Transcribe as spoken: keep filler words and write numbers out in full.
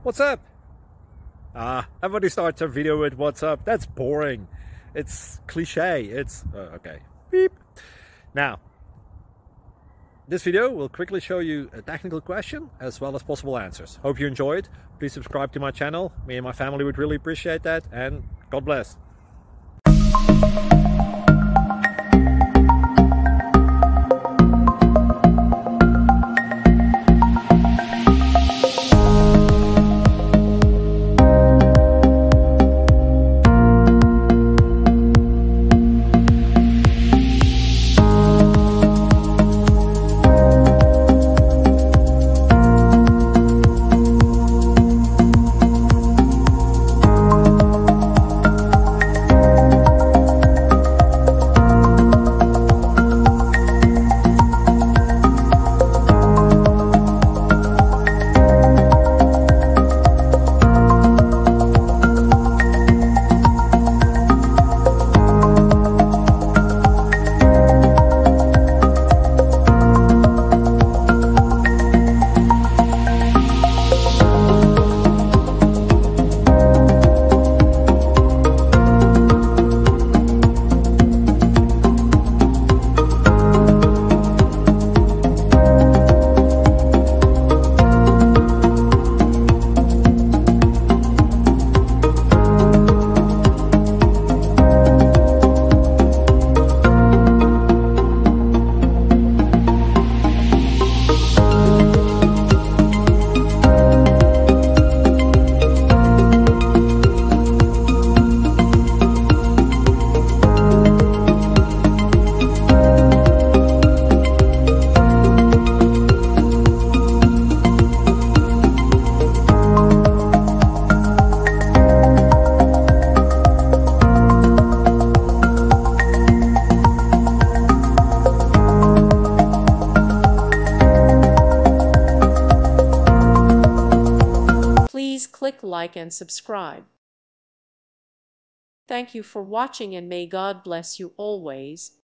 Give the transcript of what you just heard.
What's up? Ah, everybody starts a video with what's up. That's boring. It's cliche. It's uh, okay. Beep. Now, this video will quickly show you a technical question as well as possible answers. Hope you enjoyed. Please subscribe to my channel. Me and my family would really appreciate that, and God bless. Please click like and subscribe. Thank you for watching, and may God bless you always.